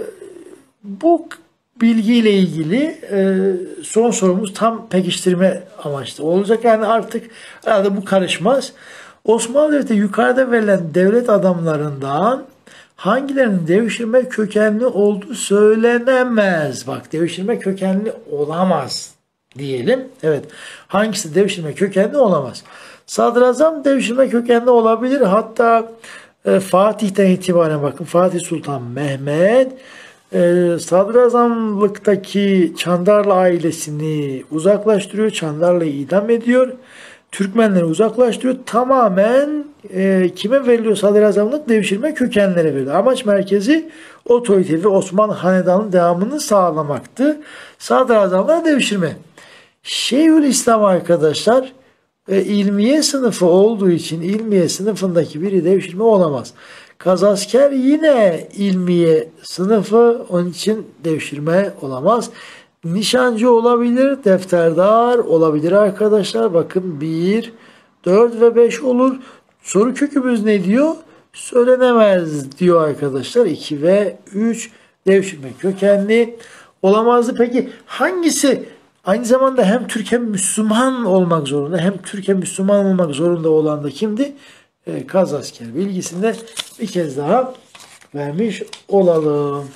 bu bilgiyle ilgili e, son sorumuz tam pekiştirme amaçlı olacak. Yani artık herhalde bu karışmaz. Osmanlı Devleti yukarıda verilen devlet adamlarından hangilerinin devşirme kökenli olduğu söylenemez. Bak, devşirme kökenli olamaz diyelim. Evet. Hangisi devşirme kökenli olamaz? Sadrazam devşirme kökenli olabilir. Hatta e, Fatih'ten itibaren bakın, Fatih Sultan Mehmet e, sadrazamlıktaki Çandarlı ailesini uzaklaştırıyor. Çandarlı'yı idam ediyor. Türkmenleri uzaklaştırıyor. Tamamen e, kime veriliyor sadrazamlık? Devşirme kökenlere veriliyor. Amaç merkezi otorite ve Osmanlı Hanedanı'nın devamını sağlamaktı. Sadrazamlar devşirme. Şeyhülislam arkadaşlar e, ilmiye sınıfı olduğu için ilmiye sınıfındaki biri devşirme olamaz. Kazasker yine ilmiye sınıfı, onun için devşirme olamaz. Nişancı olabilir, defterdar olabilir arkadaşlar. Bakın bir, dört ve beş olur. Soru kökümüz ne diyor? Söylenemez diyor arkadaşlar. iki ve üç devşirme kökenli olamazdı. Peki hangisi aynı zamanda hem Türk hem Müslüman olmak zorunda, hem Türk hem Müslüman olmak zorunda olan da kimdi? E, Kazasker bilgisinde bir kez daha vermiş olalım.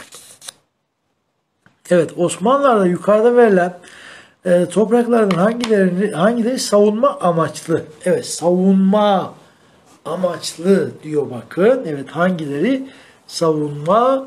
Evet, Osmanlılar'da yukarıda verilen e, topraklardan hangilerini hangileri savunma amaçlı? Evet, savunma amaçlı diyor bakın. Evet, hangileri savunma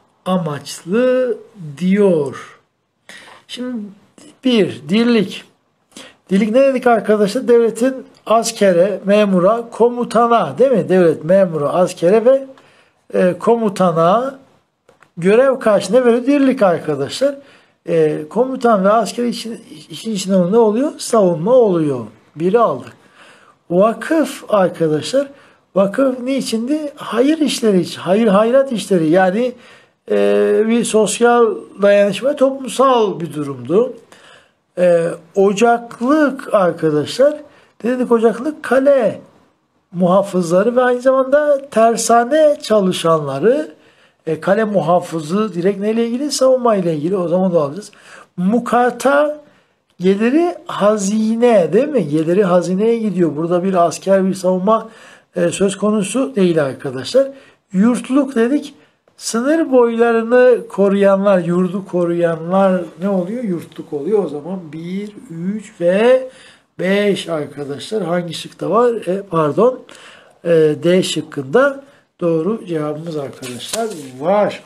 amaçlı diyor. Şimdi bir, dirlik. Dirlik ne dedik arkadaşlar? Devletin askere, memura, komutana değil mi? Devlet memura, askere ve e, komutana görev karşılığında böyle dirlik arkadaşlar. E, komutan ve asker için, işin içinde ne oluyor? Savunma oluyor. Biri aldık. Vakıf arkadaşlar. Vakıf ne içindi? Hayır işleri için. Hayır hayrat işleri. Yani e, bir sosyal dayanışma, toplumsal bir durumdu. E, ocaklık arkadaşlar. Dedik ocaklık kale muhafızları ve aynı zamanda tersane çalışanları. E, kale muhafızı direkt neyle ilgili? Savunma ile ilgili. O zaman da alacağız. Mukata geliri hazine değil mi? Geliri hazineye gidiyor. Burada bir asker, bir savunma e, söz konusu değil arkadaşlar. Yurtluk dedik. Sınır boylarını koruyanlar, yurdu koruyanlar ne oluyor? Yurtluk oluyor. O zaman bir, üç ve beş arkadaşlar. Hangi şıkta var? E, pardon. E, D şıkkında doğru cevabımız arkadaşlar var.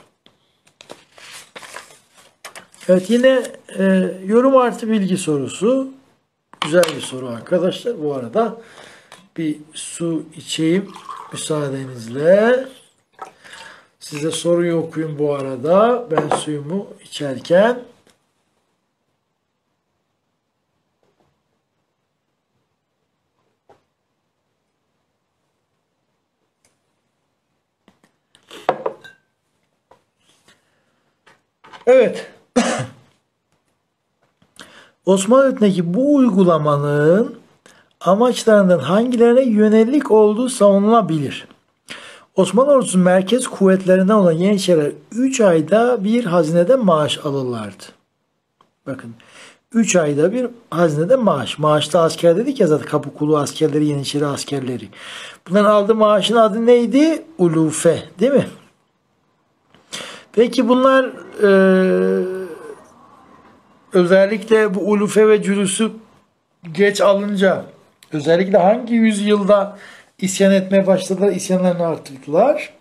Evet, yine e, yorum artı bilgi sorusu. Güzel bir soru arkadaşlar. Bu arada bir su içeyim müsaadenizle. Size soruyu okuyun bu arada. Ben suyumu içerken. Evet. Osmanlı'daki bu uygulamanın amaçlarından hangilerine yönelik olduğu savunulabilir? Osmanlı ordusunun merkez kuvvetlerinden olan Yeniçeriler üç ayda bir hazineden maaş alırlardı. Bakın, üç ayda bir hazineden maaş. Maaşlı asker dedik ya zaten, Kapıkulu askerleri, Yeniçeri askerleri. Bunların aldığı maaşın adı neydi? Ulufe, değil mi? Peki bunlar e, özellikle bu ulufe ve cülüsü geç alınca özellikle hangi yüzyılda isyan etmeye başladılar, isyanlarını arttırdılar?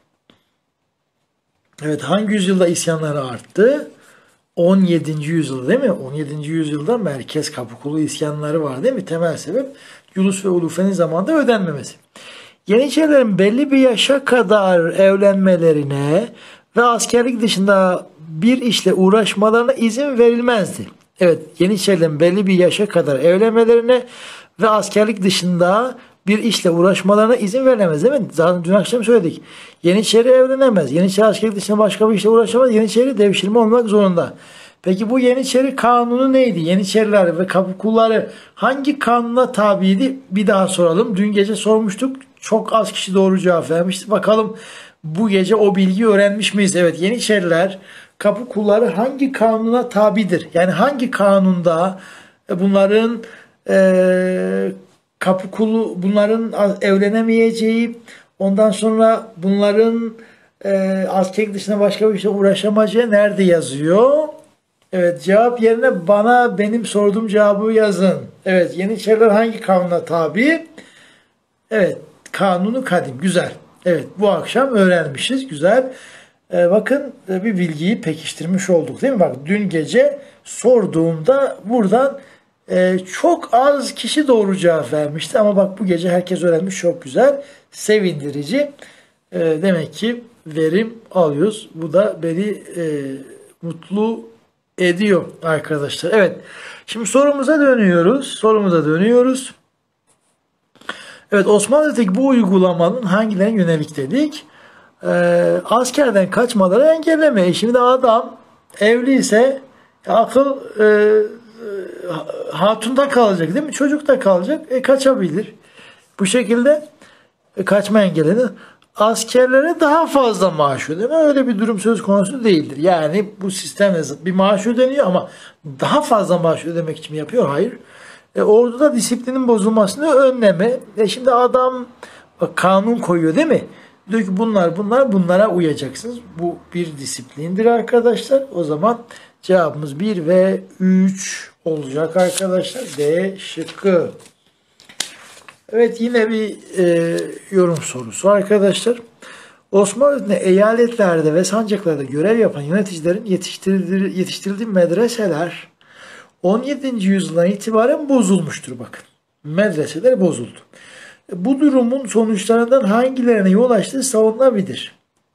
Evet, hangi yüzyılda isyanları arttı? on yedinci yüzyılda, değil mi? on yedinci yüzyılda merkez Kapıkulu isyanları var, değil mi? Temel sebep Yunus ve Ulufe'nin zamanında ödenmemesi. Yeniçerilerin belli bir yaşa kadar evlenmelerine ve askerlik dışında bir işle uğraşmalarına izin verilmezdi. Evet, Yeniçerilerin belli bir yaşa kadar evlenmelerine ve askerlik dışında bir işle uğraşmalarına izin verilemez, değil mi? Zaten dün akşam söyledik. Yeniçeri evlenemez. Yeniçeri askerlik dışında başka bir işle uğraşamaz. Yeniçeri devşirme olmak zorunda. Peki bu Yeniçeri kanunu neydi? Yeniçeriler ve Kapıkulları hangi kanuna tabiydi? Bir daha soralım. Dün gece sormuştuk. Çok az kişi doğru cevap vermişti. Bakalım bu gece o bilgiyi öğrenmiş miyiz? Evet, Yeniçeriler, Kapıkulları hangi kanuna tabidir? Yani hangi kanunda bunların e, Kapıkulu, bunların evlenemeyeceği, ondan sonra bunların e, askerlik dışında başka bir işle uğraşamayacağı nerede yazıyor? Evet, cevap yerine bana benim sorduğum cevabı yazın. Evet, Yeniçeriler hangi kanuna tabi? Evet, Kanunu Kadim. Güzel. Evet, bu akşam öğrenmişiz. Güzel. Ee, bakın bir bilgiyi pekiştirmiş olduk, değil mi? Bak, dün gece sorduğumda buradan e, çok az kişi doğru cevap vermişti. Ama bak, bu gece herkes öğrenmiş. Çok güzel. Sevindirici. E, demek ki verim alıyoruz. Bu da beni e, mutlu ediyor arkadaşlar. Evet. Şimdi sorumuza dönüyoruz. Sorumuza dönüyoruz. Evet, Osmanlı'daki bu uygulamanın hangilerine yönelik dedik? Ee, askerden kaçmaları engelleme. E şimdi adam evliyse akıl e, e, hatunda kalacak, değil mi? Çocuk da kalacak. E kaçabilir. Bu şekilde e, kaçma engellenir. Askerlere daha fazla maaş ödeme, öyle bir durum söz konusu değildir. Yani bu sistemle bir maaş ödeniyor ama daha fazla maaş ödemek için yapıyor? Hayır. E, orduda disiplinin bozulmasını önleme. E şimdi adam bak, kanun koyuyor, değil mi? Diyor ki bunlar bunlar bunlara uyacaksınız. Bu bir disiplindir arkadaşlar. O zaman cevabımız bir ve üç olacak arkadaşlar. D şıkkı. Evet, yine bir e, yorum sorusu arkadaşlar. Osmanlı'da eyaletlerde ve sancaklarda görev yapan yöneticilerin yetiştirildiği, yetiştirildiği medreseler on yedinci yüzyıldan itibaren bozulmuştur bakın. Medreseler bozuldu. Bu durumun sonuçlarından hangilerine yol açtığı savunulabilir?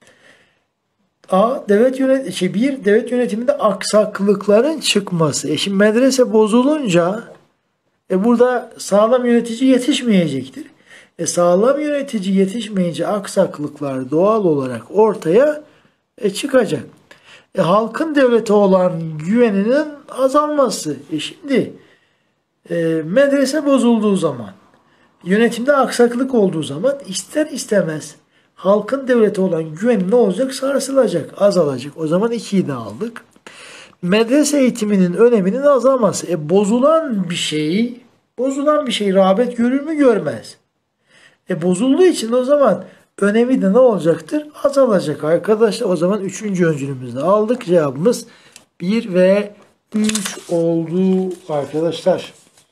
A. Devlet yönet şey, bir devlet yönetiminde aksaklıkların çıkması. E şimdi medrese bozulunca e burada sağlam yönetici yetişmeyecektir. E sağlam yönetici yetişmeyince aksaklıklar doğal olarak ortaya e, çıkacak. E, halkın devlete olan güveninin azalması. E şimdi e, medrese bozulduğu zaman, yönetimde aksaklık olduğu zaman ister istemez halkın devlete olan güveni ne olacak? Sarsılacak, azalacak. O zaman ikiyi de aldık. Medrese eğitiminin öneminin azalması. E bozulan bir şey, bozulan bir şey rağbet görür mü? Görmez. E bozulduğu için o zaman önemi de ne olacaktır? Azalacak arkadaşlar. O zaman üçüncü öncülümüzü aldık. Cevabımız bir ve üç oldu arkadaşlar.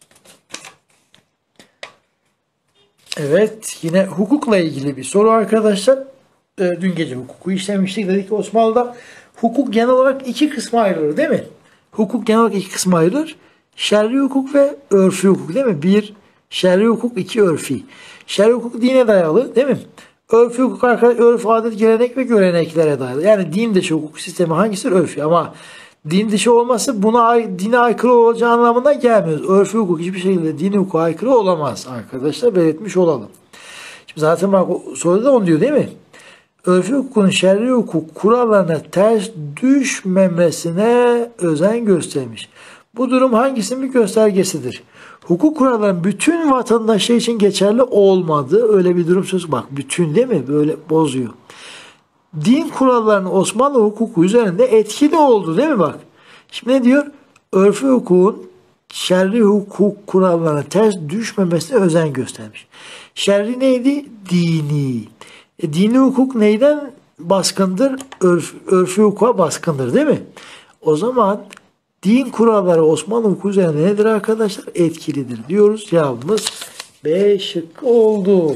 Evet, yine hukukla ilgili bir soru arkadaşlar. Ee, dün gece hukuku işlemiştik. Dedik ki Osmanlı'da hukuk genel olarak iki kısma ayrılır değil mi? Hukuk genel olarak iki kısma ayrılır. Şer'i hukuk ve örfi hukuk değil mi? Bir şer'i hukuk, iki örfi. Şer'i hukuk dine dayalı değil mi? Örfi hukuk arkadaşlar örf, adet, gelenek ve göreneklere dayalı. Yani din dışı hukuk sistemi hangisi? Örfi. Ama din dışı olması buna dine aykırı olacağı anlamına gelmiyor. Örfi hukuk hiçbir şekilde dine hukuka aykırı olamaz arkadaşlar. Belirtmiş olalım. Şimdi zaten bak soruda da onu diyor değil mi? Örfi hukukun şer'i hukuk kurallarına ters düşmemesine özen göstermiş. Bu durum hangisinin bir göstergesidir? Hukuk kurallarının bütün vatandaşlar için geçerli olmadığı öyle bir durum söz. Bak bütün değil mi? Böyle bozuyor. Din kurallarının Osmanlı hukuku üzerinde etkili oldu değil mi bak? Şimdi ne diyor? Örfi hukukun şer'i hukuk kurallarına ters düşmemesine özen göstermiş. Şer'i neydi? Dini. E, dini hukuk neyden baskındır? Örf, örfi hukuka baskındır değil mi? O zaman din kuralları Osmanlı hukuku üzerinde nedir arkadaşlar? Etkilidir diyoruz. Cevabımız B şıkkı oldu.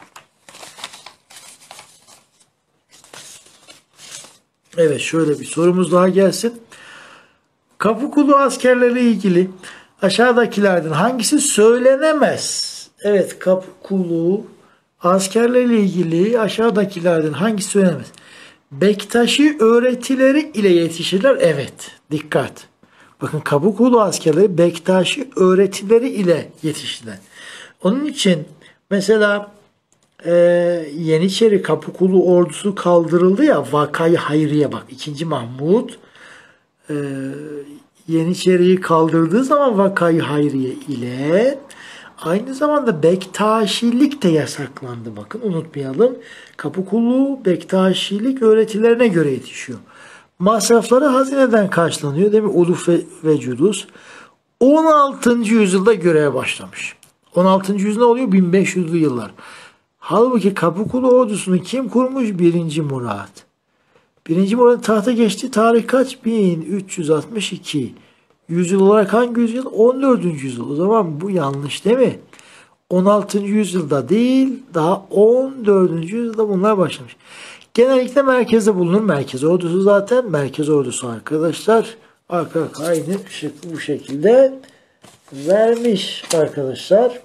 Evet, şöyle bir sorumuz daha gelsin. Kapıkulu askerlerle ilgili aşağıdakilerden hangisi söylenemez? Evet, Kapıkulu askerlerle ilgili aşağıdakilerden hangisi söylenemez? Bektaşi öğretileri ile yetişirler. Evet, dikkat. Bakın Kapıkulu askerleri Bektaşi öğretileri ile yetiştiler. Onun için mesela e, Yeniçeri Kapıkulu ordusu kaldırıldı ya, Vakayı Hayriye bak. ikinci. Mahmut e, Yeniçeri'yi kaldırdığı zaman Vakayı Hayriye ile aynı zamanda Bektaşilik de yasaklandı. Bakın unutmayalım. Kapıkulu Bektaşilik öğretilerine göre yetişiyor. Masrafları hazineden karşılanıyor değil mi? Uluf ve, ve Cudus. on altıncı yüzyılda göreve başlamış. on altıncı yüzyıl ne oluyor? bin beş yüzlü yıllar. Halbuki Kapıkulu ordusunu kim kurmuş? birinci. Murat. birinci. Murat tahta geçti. Tarih kaç? bin üç yüz altmış iki. Yüzyıl olarak hangi yüzyıl? on dördüncü yüzyıl. O zaman bu yanlış değil mi? on altıncı yüzyılda değil, daha on dördüncü yüzyılda bunlar başlamış. Genellikle merkezde bulunur. Merkez ordusu zaten. Merkez ordusu arkadaşlar. Arka arka aynı şık bu şekilde vermiş arkadaşlar.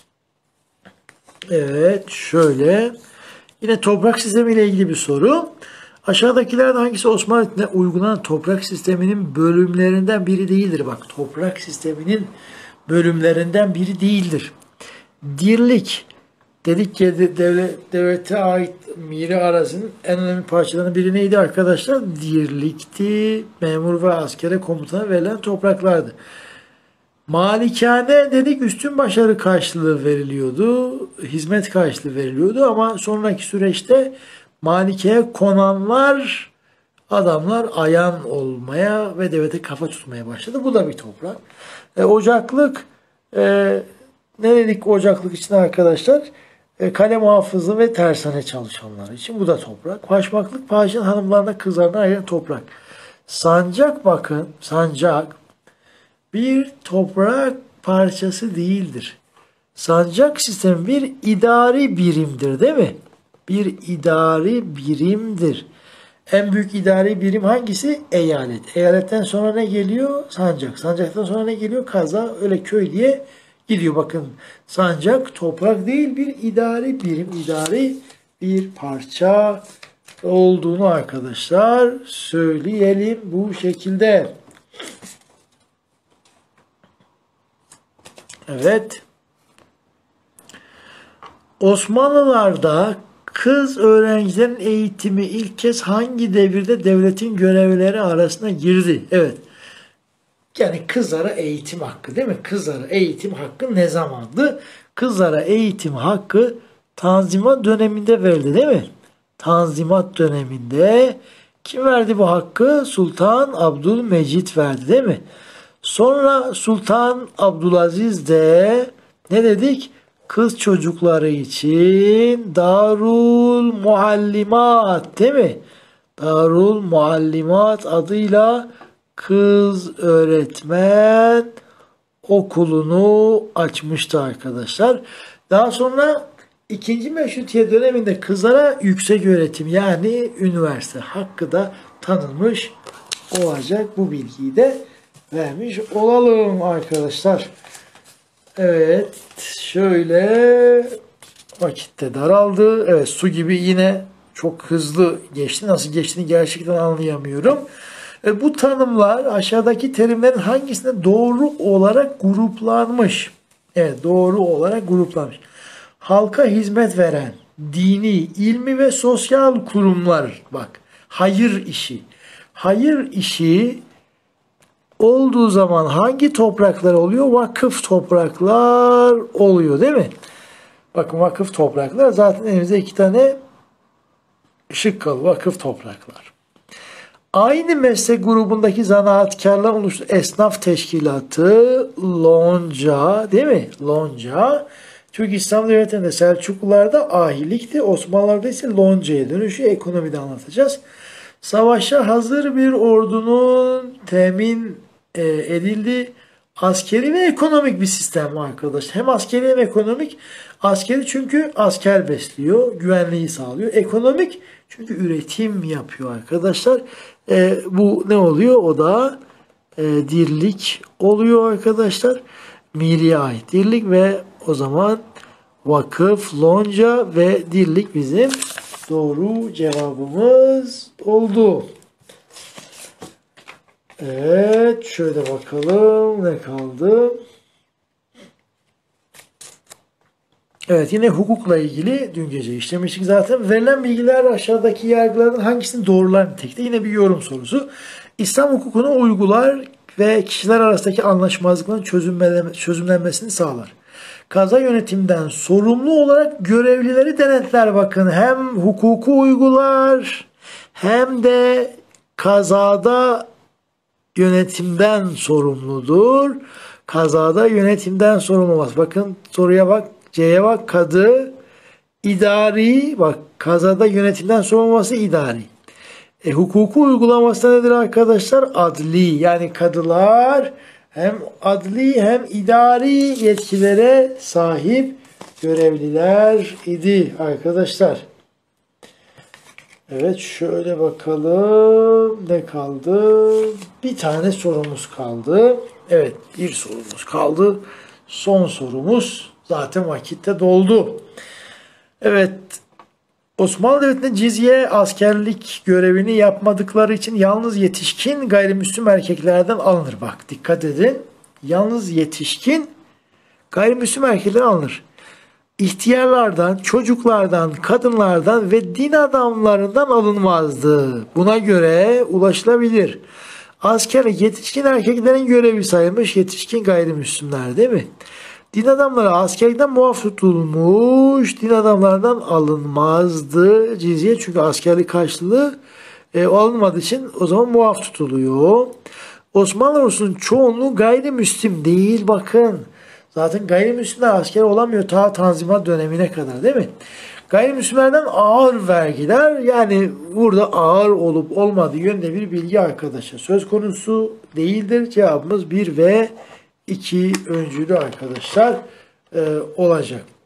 Evet, şöyle. Yine toprak sistemi ile ilgili bir soru. Aşağıdakilerden hangisi Osmanlı'da uygulanan toprak sisteminin bölümlerinden biri değildir? Bak, toprak sisteminin bölümlerinden biri değildir. Dirlik. Dedik ki devlet, devlete ait miri arasının en önemli parçalarının biri neydi arkadaşlar? Dirlikti. Memur ve askere komutana verilen topraklardı. Malikane dedik, üstün başarı karşılığı veriliyordu. Hizmet karşılığı veriliyordu ama sonraki süreçte Malikeye konanlar, adamlar ayan olmaya ve devlete kafa tutmaya başladı. Bu da bir toprak. E, ocaklık e, ne dedik ocaklık için arkadaşlar? E, kale muhafızı ve tersane çalışanlar için bu da toprak. Paşmaklık padişahın hanımlarına kızlarına ayrılan toprak. Sancak bakın, sancak bir toprak parçası değildir. Sancak sistemi bir idari birimdir değil mi? Bir idari birimdir. En büyük idari birim hangisi? Eyalet. Eyaletten sonra ne geliyor? Sancak. Sancaktan sonra ne geliyor? Kaza. Öyle köy diye gidiyor. Bakın, sancak toprak değil, bir idari birim, idari bir parça olduğunu arkadaşlar söyleyelim bu şekilde. Evet. Osmanlılarda kız öğrencilerin eğitimi ilk kez hangi devirde devletin görevleri arasına girdi? Evet. Yani kızlara eğitim hakkı değil mi? Kızlara eğitim hakkı ne zamandı? Kızlara eğitim hakkı Tanzimat döneminde verildi değil mi? Tanzimat döneminde kim verdi bu hakkı? Sultan Abdülmecit verdi değil mi? Sonra Sultan Abdülaziz de ne dedik? kız çocukları için Darul Muallimat değil mi? Darul Muallimat adıyla kız öğretmen okulunu açmıştı arkadaşlar. Daha sonra ikinci Meşrutiyet döneminde kızlara yüksek öğretim yani üniversite hakkı da tanınmış olacak. Bu bilgiyi de vermiş olalım arkadaşlar. Evet, şöyle vakitte daraldı. Evet, su gibi yine çok hızlı geçti. Nasıl geçtiğini gerçekten anlayamıyorum. E, bu tanımlar aşağıdaki terimlerin hangisinde doğru olarak gruplanmış? Evet, doğru olarak gruplanmış. Halka hizmet veren dini, ilmi ve sosyal kurumlar, bak, hayır işi. Hayır işi olduğu zaman hangi topraklar oluyor? Vakıf topraklar oluyor değil mi? Bakın, vakıf topraklar, zaten elimizde iki tane şık kalıyor. Vakıf topraklar. Aynı meslek grubundaki zanaatkarlar oluştu. Esnaf teşkilatı, lonca değil mi? Lonca. Türk İslam Devleti'nde Selçuklularda ahilikti. Osmanlılarda ise loncaya dönüşü. Ekonomide anlatacağız. Savaşa hazır bir ordunun temin e, edildi. Askeri ve ekonomik bir sistem var arkadaşlar. Hem askeri hem ekonomik. Askeri çünkü asker besliyor, güvenliği sağlıyor. Ekonomik çünkü üretim yapıyor arkadaşlar. E, bu ne oluyor? O da e, dirlik oluyor arkadaşlar. Miriye ait dirlik ve o zaman vakıf, lonca ve dirlik bizim doğru cevabımız oldu. Evet, şöyle bakalım ne kaldı. Evet, yine hukukla ilgili dün gece işlemiştik zaten. Verilen bilgiler aşağıdaki yargılardan hangisini doğrular nitelikte? Yine bir yorum sorusu. İslam hukukunu uygular ve kişiler arasındaki anlaşmazlıkların çözümlenmesini sağlar. Kaza yönetiminden sorumlu olarak görevlileri denetler. Bakın, hem hukuku uygular hem de kazada yönetimden sorumludur. Kazada yönetimden sorumlu olmaz. Bakın soruya bak. C'ye bak, kadı, idari, bak kazada yönetimden sorumlu olması idari. E, hukuku uygulaması da nedir arkadaşlar? Adli. Yani kadılar hem adli hem idari yetkilere sahip görevliler idi arkadaşlar. Evet, şöyle bakalım ne kaldı? Bir tane sorumuz kaldı. Evet, bir sorumuz kaldı. Son sorumuz. Zaten vakitte doldu. Evet, Osmanlı Devleti'nde cizye askerlik görevini yapmadıkları için yalnız yetişkin gayrimüslim erkeklerden alınır. Bak, dikkat edin. Yalnız yetişkin gayrimüslim erkeklerden alınır. İhtiyarlardan, çocuklardan, kadınlardan ve din adamlarından alınmazdı. Buna göre ulaşılabilir. Askerlik yetişkin erkeklerin görevi sayılmış, yetişkin gayrimüslimler değil mi? Din adamları askerlikten muaf tutulmuş, din adamlardan alınmazdı cizye, çünkü askerlik karşılığı e, alınmadığı için o zaman muaf tutuluyor. Osmanlı ordusunun çoğunluğu gayrimüslim değil, bakın. Zaten gayrimüslimler asker olamıyor ta Tanzimat dönemine kadar değil mi? Gayrimüslimlerden ağır vergiler, yani burada ağır olup olmadığı yönünde bir bilgi arkadaşlar söz konusu değildir. Cevabımız bir ve iki öncülü arkadaşlar e, olacak.